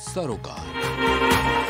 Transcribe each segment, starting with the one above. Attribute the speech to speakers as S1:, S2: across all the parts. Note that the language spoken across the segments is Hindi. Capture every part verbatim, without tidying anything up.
S1: सरोकार।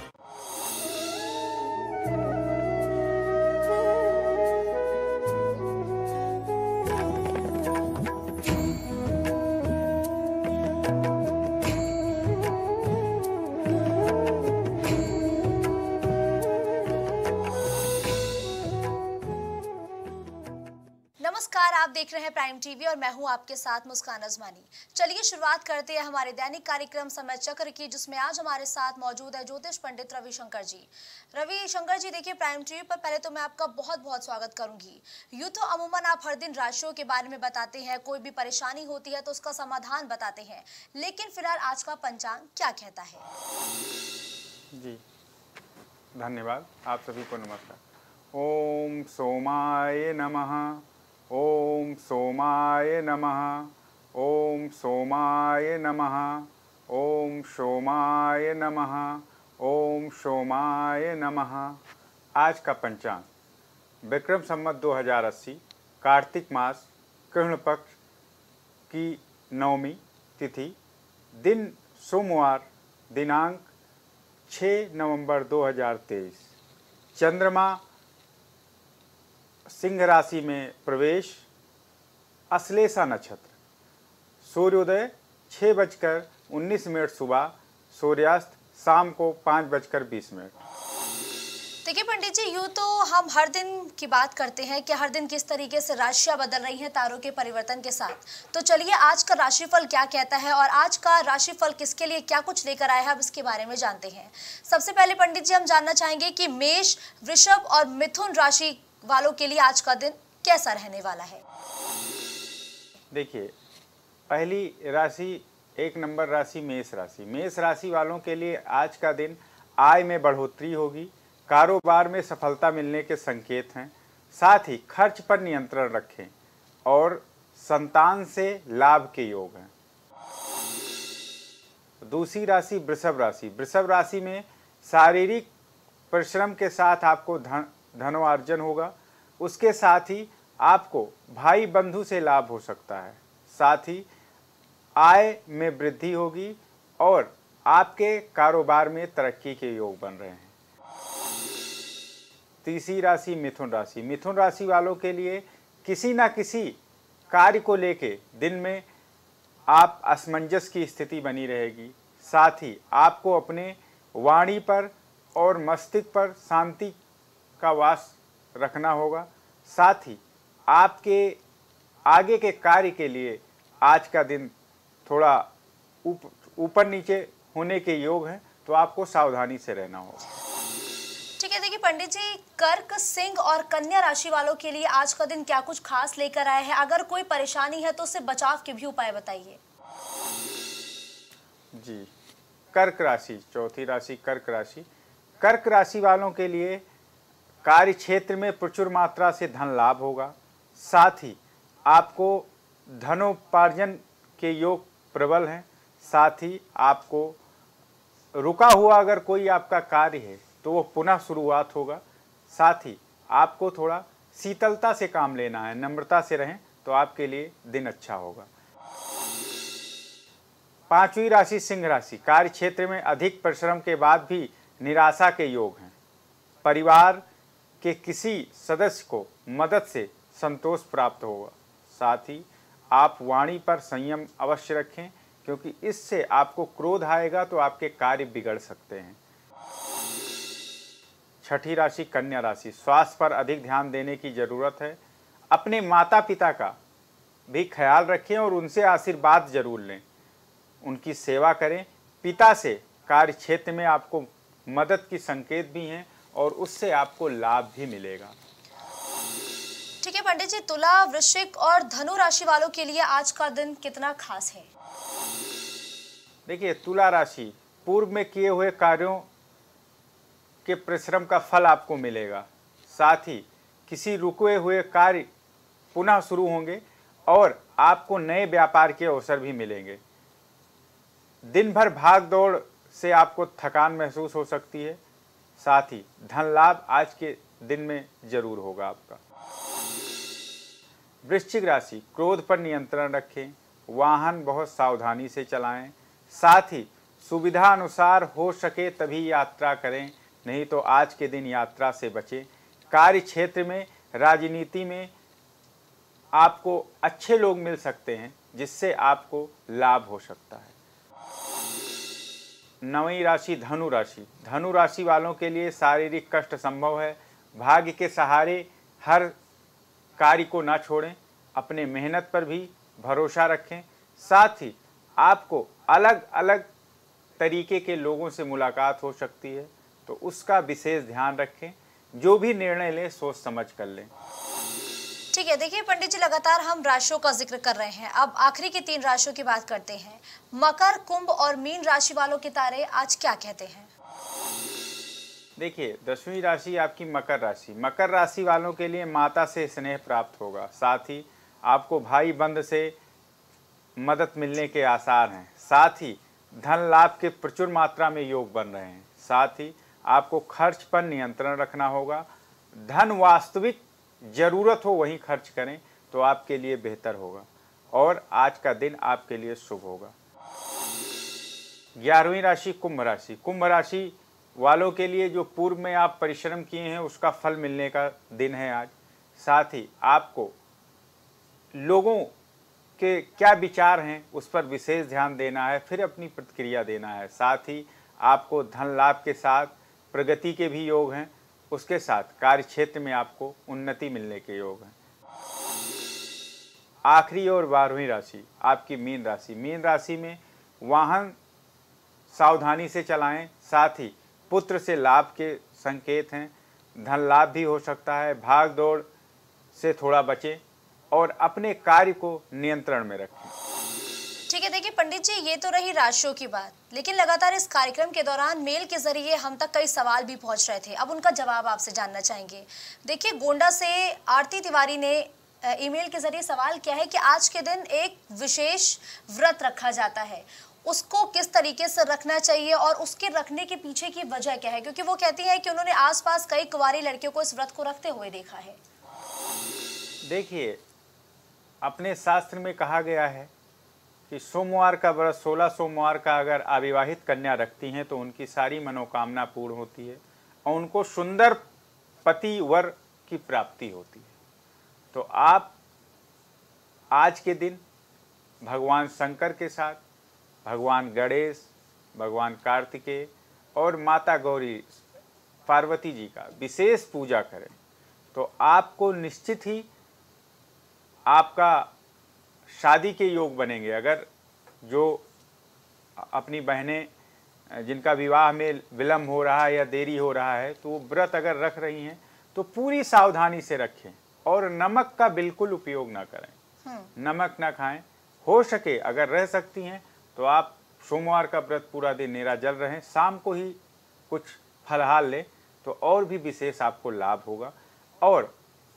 S2: नमस्कार, आप देख रहे हैं प्राइम टीवी और मैं हूं आपके साथ मुस्कान अजमानी। चलिए शुरुआत करते हैं हमारे दैनिक कार्यक्रम समय चक्र की, जिसमें आज हमारे साथ मौजूद है ज्योतिष पंडित रवि शंकर जी। रवि शंकर जी, देखिए प्राइम टीवी पर पहले तो मैं आपका बहुत बहुत स्वागत करूंगी। यूं तो अमूमन आप हर दिन राशियों के बारे में बताते हैं, कोई भी परेशानी होती है तो उसका समाधान बताते हैं, लेकिन फिलहाल आज का पंचांग क्या कहता है?
S3: जी धन्यवाद, आप सभी को नमस्कार। ओम सोमाय नमः, ओम सोमाय नमः, ओम सोमाय नमः, ओम सोमाय नमः, ओम सोमाय नमः। आज का पंचांग विक्रम संवत दो हज़ार अस्सी कार्तिक मास कृष्ण पक्ष की नवमी तिथि, दिन सोमवार, दिनांक छह नवंबर दो हज़ार तेईस। चंद्रमा सिंह राशि में प्रवेश, अश्लेषा नक्षत्र, सूर्योदय छः बजकर उन्नीस मिनट सुबह, सूर्यास्त शाम को पाँच बजकर बीस मिनट।
S2: देखिए पंडित जी, यूँ तो हम हर दिन की बात करते हैं कि हर दिन किस तरीके से राशियां बदल रही हैं तारों के परिवर्तन के साथ। तो चलिए आज का राशिफल क्या कहता है और आज का राशिफल किसके लिए क्या कुछ लेकर आया है, अब इसके बारे में जानते हैं। सबसे पहले पंडित जी, हम जानना चाहेंगे कि मेष, वृषभ और मिथुन राशि वालों के लिए आज का दिन कैसा रहने वाला है?
S3: देखिए, पहली राशि एक नंबर राशि मेष राशि। मेष राशि वालों के लिए आज का दिन आय में बढ़ोतरी होगी, कारोबार में सफलता मिलने के संकेत हैं। साथ ही खर्च पर नियंत्रण रखें और संतान से लाभ के योग हैं। दूसरी राशि वृषभ राशि। वृषभ राशि में शारीरिक परिश्रम के साथ आपको धन धनोपार्जन होगा। उसके साथ ही आपको भाई बंधु से लाभ हो सकता है। साथ ही आय में वृद्धि होगी और आपके कारोबार में तरक्की के योग बन रहे हैं। तीसरी राशि मिथुन राशि। मिथुन राशि वालों के लिए किसी न किसी कार्य को लेके दिन में आप असमंजस की स्थिति बनी रहेगी। साथ ही आपको अपने वाणी पर और मस्तिष्क पर शांति का वास रखना होगा। साथ ही आपके आगे के कार्य के लिए आज का दिन थोड़ा ऊप, ऊपर नीचे होने के योग हैं, तो आपको सावधानी से रहना होगा।
S2: ठीक है, देखिए पंडित जी, कर्क, सिंह और कन्या राशि वालों के लिए आज का दिन क्या कुछ खास लेकर आए हैं? अगर कोई परेशानी है तो उससे बचाव के भी उपाय बताइए।
S3: जी, कर्क राशि, चौथी राशि कर्क राशि। कर्क राशि वालों के लिए कार्य क्षेत्र में प्रचुर मात्रा से धन लाभ होगा। साथ ही आपको धनोपार्जन के योग प्रबल हैं। साथ ही आपको रुका हुआ अगर कोई आपका कार्य है तो वो पुनः शुरुआत होगा। साथ ही आपको थोड़ा शीतलता से काम लेना है, नम्रता से रहें तो आपके लिए दिन अच्छा होगा। पांचवी राशि सिंह राशि। कार्य क्षेत्र में अधिक परिश्रम के बाद भी निराशा के योग हैं। परिवार के किसी सदस्य को मदद से संतोष प्राप्त होगा। साथ ही आप वाणी पर संयम अवश्य रखें, क्योंकि इससे आपको क्रोध आएगा तो आपके कार्य बिगड़ सकते हैं। छठी राशि कन्या राशि। स्वास्थ्य पर अधिक ध्यान देने की जरूरत है। अपने माता पिता का भी ख्याल रखें और उनसे आशीर्वाद जरूर लें, उनकी सेवा करें। पिता से कार्य क्षेत्र में आपको मदद की संकेत भी हैं और उससे आपको लाभ भी मिलेगा।
S2: ठीक है पंडित जी, तुला, वृश्चिक और धनु राशि वालों के लिए आज का दिन कितना खास है?
S3: देखिए, तुला राशि, पूर्व में किए हुए कार्यों के परिश्रम का फल आपको मिलेगा। साथ ही किसी रुके हुए कार्य पुनः शुरू होंगे और आपको नए व्यापार के अवसर भी मिलेंगे। दिन भर भाग दौड़ से आपको थकान महसूस हो सकती है। साथ ही धन लाभ आज के दिन में जरूर होगा आपका। वृश्चिक राशि, क्रोध पर नियंत्रण रखें, वाहन बहुत सावधानी से चलाएं। साथ ही सुविधा अनुसार हो सके तभी यात्रा करें, नहीं तो आज के दिन यात्रा से बचें। कार्य क्षेत्र में, राजनीति में आपको अच्छे लोग मिल सकते हैं जिससे आपको लाभ हो सकता है। नवीं राशि धनु राशि। धनु राशि वालों के लिए शारीरिक कष्ट संभव है। भाग्य के सहारे हर कार्य को ना छोड़ें, अपने मेहनत पर भी भरोसा रखें। साथ ही आपको अलग अलग तरीके के लोगों से मुलाकात हो सकती है, तो उसका विशेष ध्यान रखें। जो भी निर्णय लें सोच समझ कर लें।
S2: ठीक है, देखिए पंडित जी, लगातार हम राशियों का जिक्र कर रहे हैं। अब आखिरी की तीन राशियों की बात करते हैं। मकर, कुंभ और मीन राशि वालों के तारे आज क्या कहते हैं?
S3: देखिए, दसवीं राशि आपकी मकर राशि। मकर राशि वालों के लिए माता से स्नेह प्राप्त होगा। साथ ही आपको भाई बंध से मदद मिलने के आसार हैं। साथ ही धन लाभ के प्रचुर मात्रा में योग बन रहे हैं। साथ ही आपको खर्च पर नियंत्रण रखना होगा। धन वास्तविक जरूरत हो वहीं खर्च करें तो आपके लिए बेहतर होगा और आज का दिन आपके लिए शुभ होगा। ग्यारहवीं राशि कुंभ राशि। कुंभ राशि वालों के लिए जो पूर्व में आप परिश्रम किए हैं उसका फल मिलने का दिन है आज। साथ ही आपको लोगों के क्या विचार हैं उस पर विशेष ध्यान देना है, फिर अपनी प्रतिक्रिया देना है। साथ ही आपको धन लाभ के साथ प्रगति के भी योग हैं, उसके साथ कार्य क्षेत्र में आपको उन्नति मिलने के योग हैं। आखिरी और बारहवीं राशि आपकी मीन राशि। मीन राशि में वाहन सावधानी से चलाएं। साथ ही पुत्र से लाभ के संकेत हैं। धन लाभ भी हो सकता है। भाग दौड़ से थोड़ा बचें और अपने कार्य को नियंत्रण में रखें।
S2: ठीक है, देखिए पंडित जी, ये तो रही राशियों की बात, लेकिन लगातार इस कार्यक्रम के दौरान मेल के जरिए हम तक कई सवाल भी पहुंच रहे थे। अब उनका जवाब आपसे जानना चाहेंगे। देखिए, गोंडा से आरती तिवारी ने ईमेल के जरिए सवाल किया है कि आज के दिन एक विशेष व्रत रखा जाता है, उसको किस तरीके से रखना चाहिए और उसके रखने के पीछे की वजह क्या है, क्योंकि वो कहती है कि उन्होंने आसपास कई कुंवारी लड़कियों को इस व्रत को रखते हुए देखा है।
S3: देखिए, अपने शास्त्र में कहा गया है कि सोमवार का व्रत, सोलह सोमवार का अगर अविवाहित कन्या रखती हैं तो उनकी सारी मनोकामना पूर्ण होती है और उनको सुंदर पति वर की प्राप्ति होती है। तो आप आज के दिन भगवान शंकर के साथ भगवान गणेश, भगवान कार्तिकेय और माता गौरी पार्वती जी का विशेष पूजा करें तो आपको निश्चित ही आपका शादी के योग बनेंगे। अगर जो अपनी बहनें जिनका विवाह में विलम्ब हो रहा है या देरी हो रहा है तो वो व्रत अगर रख रही हैं तो पूरी सावधानी से रखें और नमक का बिल्कुल उपयोग ना करें, नमक ना खाएं। हो सके अगर रह सकती हैं तो आप सोमवार का व्रत पूरा दिन निराजल रहें, शाम को ही कुछ फलहार लें तो और भी विशेष आपको लाभ होगा। और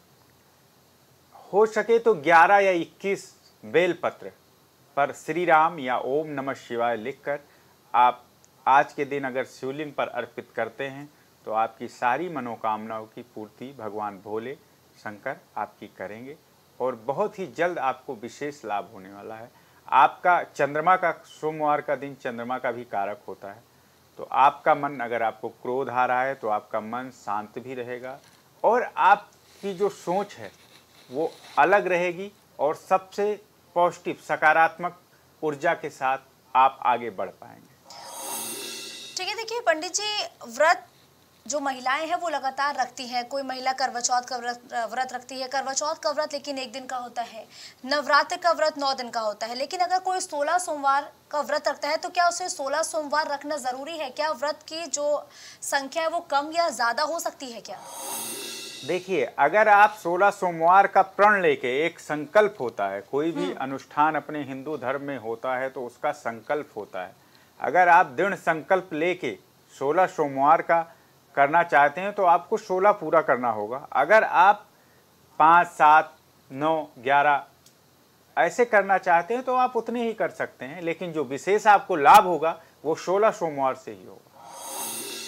S3: हो सके तो ग्यारह या इक्कीस बेलपत्र पर श्री राम या ओम नमः शिवाय लिखकर आप आज के दिन अगर शिवलिंग पर अर्पित करते हैं तो आपकी सारी मनोकामनाओं की पूर्ति भगवान भोले शंकर आपकी करेंगे और बहुत ही जल्द आपको विशेष लाभ होने वाला है। आपका चंद्रमा का, सोमवार का दिन चंद्रमा का भी कारक होता है, तो आपका मन, अगर आपको क्रोध आ रहा है तो आपका मन शांत भी रहेगा और आपकी जो सोच है वो अलग रहेगी और सबसे पॉजिटिव सकारात्मक ऊर्जा के साथ आप आगे बढ़ पाएंगे।
S2: ठीक है, देखिए पंडित जी, व्रत जो महिलाएं हैं वो लगातार रखती हैं। कोई महिला करवा चौथ का व्रत व्रत रखती है। करवा चौथ का व्रत लेकिन एक दिन का होता है, नवरात्र का व्रत नौ दिन का होता है। लेकिन अगर कोई सोलह सोमवार का व्रत रखता है तो क्या उसे सोलह सोमवार रखना जरूरी है? क्या व्रत की जो संख्या है वो कम या ज्यादा हो सकती है क्या?
S3: देखिए, अगर आप सोलह सोमवार का प्रण लेके, एक संकल्प होता है, कोई भी अनुष्ठान अपने हिंदू धर्म में होता है तो उसका संकल्प होता है। अगर आप दृढ़ संकल्प लेके सोलह सोमवार का करना चाहते हैं तो आपको सोलह पूरा करना होगा। अगर आप पाँच, सात, नौ, ग्यारह ऐसे करना चाहते हैं तो आप उतने ही कर सकते हैं, लेकिन जो विशेष आपको लाभ होगा वो सोलह सोमवार से ही होगा।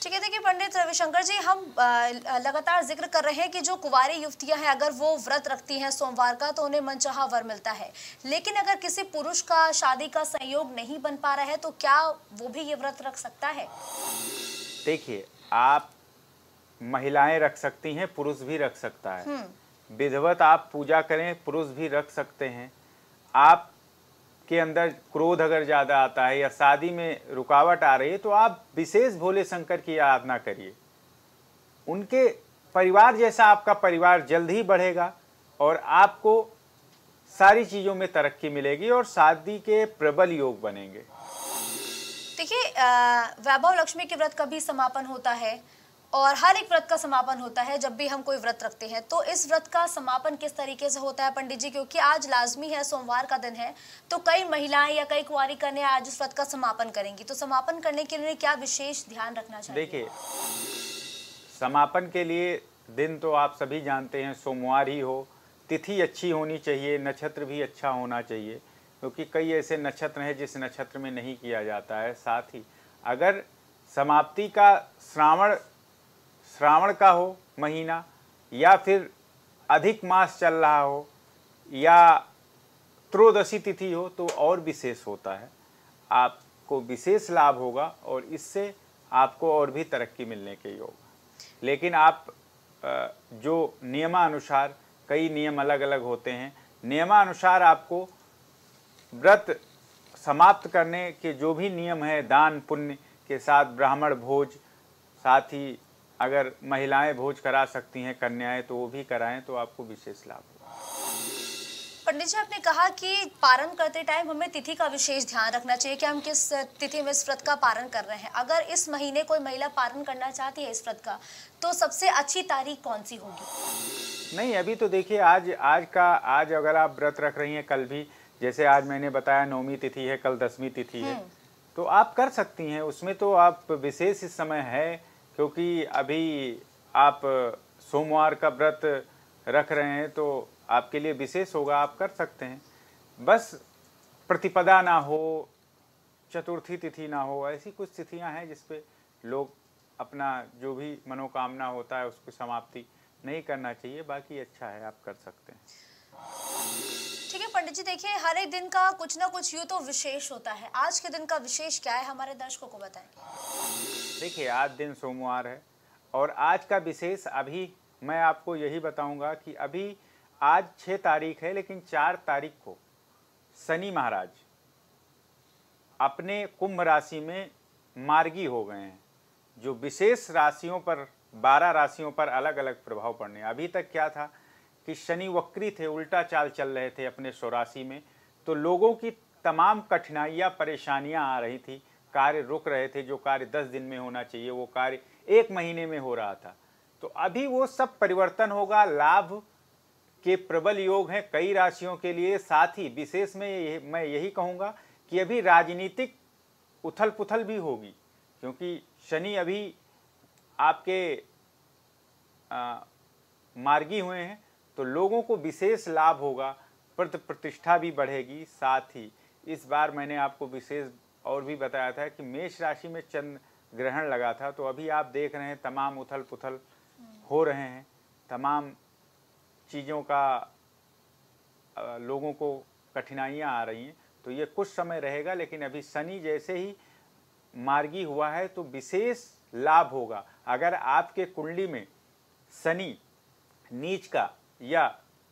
S2: ठीक है, देखिए पंडित रविशंकर जी, हम अ, लगातार जिक्र कर रहे हैं कि जो कुंवारी युवतियां हैं अगर वो व्रत रखती हैं सोमवार का तो उन्हें मनचाहा वर मिलता है। लेकिन अगर किसी पुरुष का शादी का संयोग नहीं बन पा रहा है तो क्या वो भी ये व्रत रख सकता है?
S3: देखिए, आप महिलाएं रख सकती हैं, पुरुष भी रख सकता है।
S2: हम्म।
S3: विधिवत आप पूजा करें, पुरुष भी रख सकते हैं। आप के अंदर क्रोध अगर ज़्यादा आता है या शादी में रुकावट आ रही है तो आप विशेष भोले शंकर की आराधना करिए। उनके परिवार जैसा आपका परिवार जल्द ही बढ़ेगा और आपको सारी चीज़ों में तरक्की मिलेगी और शादी के प्रबल योग बनेंगे।
S2: देखिए, अ, वैभव लक्ष्मी के व्रत का भी समापन होता है और हर एक व्रत का समापन होता है जब भी हम कोई व्रत रखते हैं। तो इस व्रत का समापन किस तरीके से होता है पंडित जी? क्योंकि आज लाजमी है, सोमवार का दिन है, तो कई महिलाएं या कई कुंवारी कन्या आज इस व्रत का समापन करेंगी। तो समापन करने के लिए क्या विशेष ध्यान रखना चाहिए?
S3: देखिए, समापन के लिए दिन तो आप सभी जानते हैं, सोमवार ही हो। तिथि अच्छी होनी चाहिए, नक्षत्र भी अच्छा होना चाहिए, क्योंकि कई ऐसे नक्षत्र हैं जिस नक्षत्र में नहीं किया जाता है। साथ ही अगर समाप्ति का श्रावण श्रावण का हो महीना या फिर अधिक मास चल रहा हो या त्रयोदशी तिथि हो तो और विशेष होता है, आपको विशेष लाभ होगा और इससे आपको और भी तरक्की मिलने के योग। लेकिन आप जो नियमानुसार, कई नियम अलग अलग होते हैं, नियमानुसार आपको व्रत समाप्त करने के जो भी नियम है, दान पुण्य के साथ ब्राह्मण भोज, साथ ही अगर महिलाएं भोज करा सकती हैं, कन्याएं, तो वो भी कराएं तो आपको विशेष लाभ होगा।
S2: पंडित जी, आपने कहा कि पारण करते टाइम हमें तिथि का विशेष ध्यान रखना चाहिए कि हम किस तिथि में इस व्रत का पारण कर रहे हैं। अगर इस महीने कोई महिला पारण करना चाहती है इस व्रत का, तो सबसे अच्छी तारीख कौन सी होगी?
S3: नहीं, अभी तो देखिए, आज आज का आज अगर आप व्रत रख रही हैं, कल भी, जैसे आज मैंने बताया नौवीं तिथि है, कल दसवीं तिथि है, तो आप कर सकती हैं। उसमें तो आप विशेष इस समय है, क्योंकि अभी आप सोमवार का व्रत रख रहे हैं तो आपके लिए विशेष होगा, आप कर सकते हैं। बस प्रतिपदा ना हो, चतुर्थी तिथि ना हो, ऐसी कुछ तिथियां हैं जिस पे लोग अपना जो भी मनोकामना होता है उसको समाप्ति नहीं करना चाहिए। बाकी अच्छा है, आप कर सकते हैं।
S2: ठीक है पंडित जी, देखिए हर एक दिन का कुछ ना कुछ यूँ तो विशेष होता है। आज के दिन का विशेष क्या है, हमारे दर्शकों को बताएंगे?
S3: देखिए, आज दिन सोमवार है और आज का विशेष अभी मैं आपको यही बताऊंगा कि अभी आज छः तारीख है, लेकिन चार तारीख को शनि महाराज अपने कुंभ राशि में मार्गी हो गए हैं, जो विशेष राशियों पर, बारह राशियों पर अलग अलग प्रभाव पड़ने। अभी तक क्या था कि शनि वक्री थे, उल्टा चाल चल रहे थे अपने स्वराशि में, तो लोगों की तमाम कठिनाइयाँ, परेशानियाँ आ रही थी, कार्य रुक रहे थे। जो कार्य दस दिन में होना चाहिए वो कार्य एक महीने में हो रहा था। तो अभी वो सब परिवर्तन होगा, लाभ के प्रबल योग हैं कई राशियों के लिए। साथ ही विशेष में ये, मैं यही कहूँगा कि अभी राजनीतिक उथल पुथल भी होगी, क्योंकि शनि अभी आपके आ, मार्गी हुए हैं, तो लोगों को विशेष लाभ होगा, प्रति प्रतिष्ठा भी बढ़ेगी। साथ ही इस बार मैंने आपको विशेष और भी बताया था कि मेष राशि में चंद्र ग्रहण लगा था, तो अभी आप देख रहे हैं तमाम उथल पुथल हो रहे हैं, तमाम चीज़ों का लोगों को कठिनाइयाँ आ रही हैं। तो ये कुछ समय रहेगा, लेकिन अभी शनि जैसे ही मार्गी हुआ है तो विशेष लाभ होगा। अगर आपके कुंडली में शनि नीच का या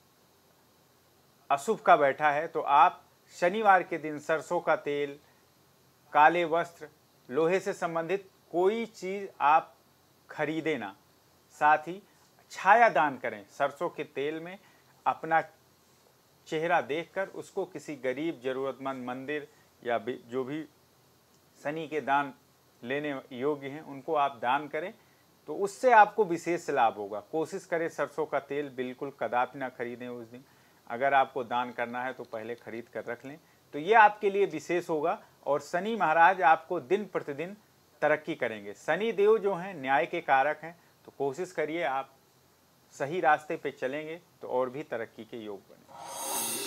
S3: अशुभ का बैठा है तो आप शनिवार के दिन सरसों का तेल, काले वस्त्र, लोहे से संबंधित कोई चीज़ आप खरीदें ना। साथ ही छाया दान करें, सरसों के तेल में अपना चेहरा देखकर उसको किसी गरीब ज़रूरतमंद मंदिर या भी जो भी शनि के दान लेने योग्य हैं उनको आप दान करें, तो उससे आपको विशेष लाभ होगा। कोशिश करें सरसों का तेल बिल्कुल कदापि ना खरीदें उस दिन। अगर आपको दान करना है तो पहले खरीद कर रख लें, तो ये आपके लिए विशेष होगा। और शनि महाराज आपको दिन प्रतिदिन तरक्की करेंगे। शनि देव जो हैं न्याय के कारक हैं, तो कोशिश करिए आप सही रास्ते पे चलेंगे तो और भी तरक्की के योग बने।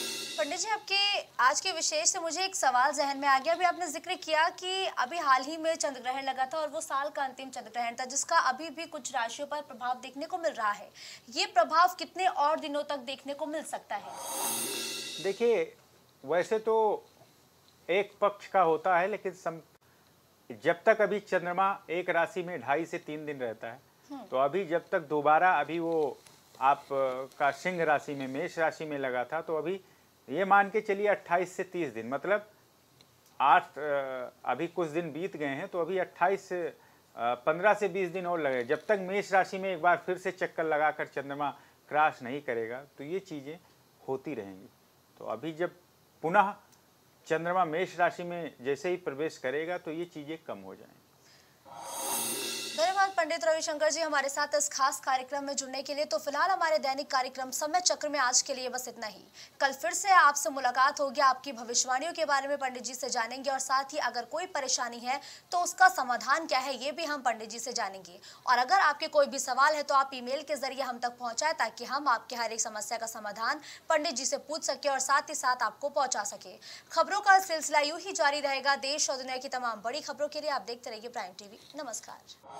S2: पंडित जी, आपके आज के विशेष से मुझे एक सवाल जहन में आ गया। अभी आपने जिक्र किया कि अभी हाल ही में चंद्र ग्रहण लगा था और वो साल का अंतिम चंद्र ग्रहण था, जिसका अभी भी कुछ राशियों पर प्रभाव देखने को मिल रहा है। ये प्रभाव कितने और दिनों तक देखने को मिल सकता है?
S3: देखिए, वैसे तो एक पक्ष का होता है, लेकिन सम, जब तक अभी चंद्रमा एक राशि में ढाई से तीन दिन रहता है, तो अभी जब तक दोबारा अभी वो आप का सिंह राशि में मेष राशि में लगा था, तो अभी ये मान के चलिए अट्ठाईस से तीस दिन, मतलब आठ अभी कुछ दिन बीत गए हैं, तो अभी अट्ठाईस से पंद्रह से बीस दिन और लगे। जब तक मेष राशि में एक बार फिर से चक्कर लगाकर चंद्रमा क्रॉस नहीं करेगा, तो ये चीज़ें होती रहेंगी। तो अभी जब पुनः चंद्रमा मेष राशि में जैसे ही प्रवेश करेगा, तो ये चीज़ें कम हो जाएंगी।
S2: धन्यवाद पंडित रविशंकर जी हमारे साथ इस खास कार्यक्रम में जुड़ने के लिए। तो फिलहाल हमारे दैनिक कार्यक्रम समय चक्र में आज के लिए बस इतना ही। कल फिर से आपसे मुलाकात होगी, आपकी भविष्यवाणियों के बारे में पंडित जी से जानेंगे और साथ ही अगर कोई परेशानी है तो उसका समाधान क्या है ये भी हम पंडित जी से जानेंगे। और अगर आपके कोई भी सवाल है तो आप ईमेल के जरिए हम तक पहुँचाएं, ताकि हम आपके हर एक समस्या का समाधान पंडित जी से पूछ सके और साथ ही साथ आपको पहुँचा सके। खबरों का सिलसिला यूँ ही जारी रहेगा। देश और दुनिया की तमाम बड़ी खबरों के लिए आप देखते रहिए प्राइम टीवी। नमस्कार।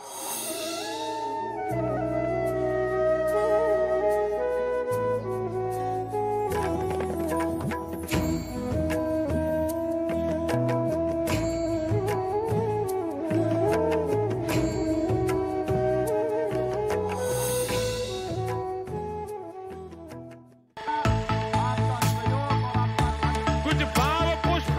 S1: कुछ भाव पुष्प।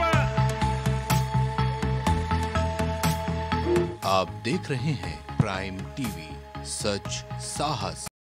S4: आप देख रहे हैं प्राइम टीवी, सच साहस।